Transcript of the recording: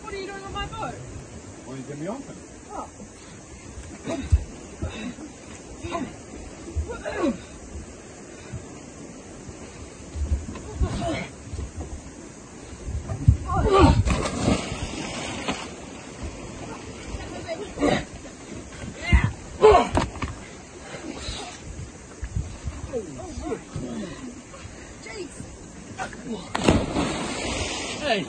What are you doing on my boat? Why you get me off it? Oh. Hey.